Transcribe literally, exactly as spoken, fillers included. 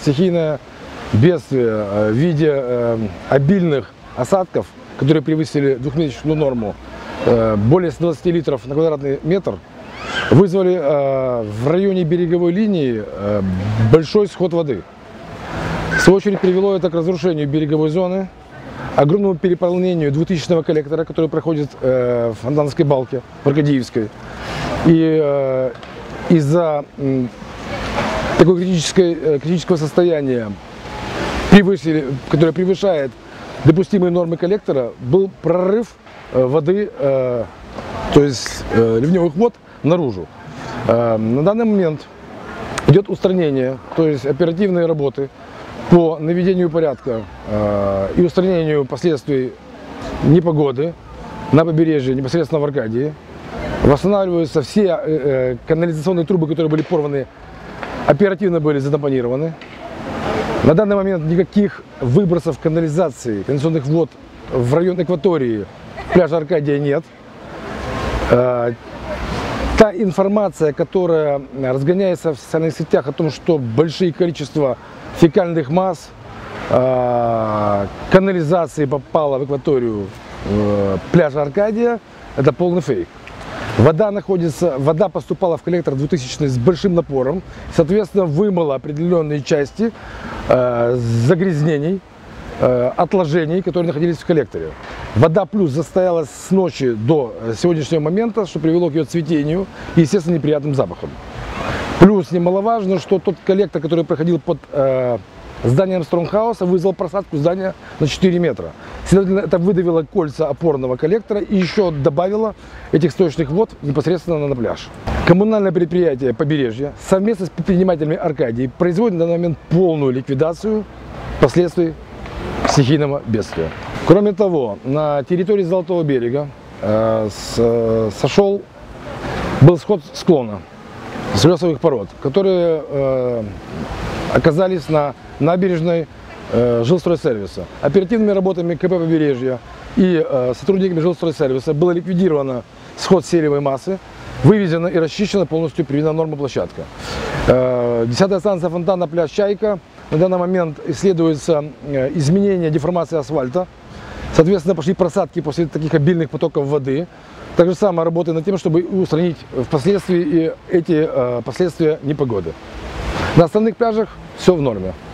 стихийное бедствие в виде обильных осадков, которые превысили двухмесячную норму, более ста двадцати литров на квадратный метр, вызвали в районе береговой линии большой сход воды. В свою очередь привело это к разрушению береговой зоны, огромному переполнению двухтысячного коллектора, который проходит в Фонтанской балке, в Аркадьевской. И из-за такого критического состояния, превысили, которое превышает допустимые нормы коллектора, был прорыв воды, то есть ливневых вод, наружу. На данный момент идет устранение, то есть оперативные работы по наведению порядка и устранению последствий непогоды на побережье, непосредственно в Аркадии. Восстанавливаются все канализационные трубы, которые были порваны, оперативно были затампонированы. На данный момент никаких выбросов канализации, канализационных вод в район акватории пляжа Аркадия нет. Та информация, которая разгоняется в социальных сетях о том, что большие количества фекальных масс, канализации попало в акваторию пляжа Аркадия, это полный фейк. Вода находится, вода поступала в коллектор двухтысячный с большим напором, соответственно, вымыла определенные части э, загрязнений, э, отложений, которые находились в коллекторе. Вода плюс застоялась с ночи до сегодняшнего момента, что привело к ее цветению и, естественно, неприятным запахом. Плюс немаловажно, что тот коллектор, который проходил под э, зданием Стронгхауса, вызвал просадку здания на четыре метра. Следовательно, это выдавило кольца опорного коллектора и еще добавило этих сточных вод непосредственно на пляж. Коммунальное предприятие «Побережье» совместно с предпринимателями Аркадии производит на данный момент полную ликвидацию последствий стихийного бедствия. Кроме того, на территории Золотого берега э, с, сошел, был сход склона слесовых пород, которые э, оказались на набережной э, жилстройсервиса. Оперативными работами КП «Побережье» и э, сотрудниками жилстройсервиса было ликвидировано сход селевой массы, вывезена и расчищена полностью приведена норма площадка. Э, десятая станция фонтана, пляж «Чайка». На данный момент исследуется э, изменение деформации асфальта. Соответственно, пошли просадки после таких обильных потоков воды. Так же самое работаем над тем, чтобы устранить впоследствии эти э, последствия непогоды. На остальных пляжах все в норме.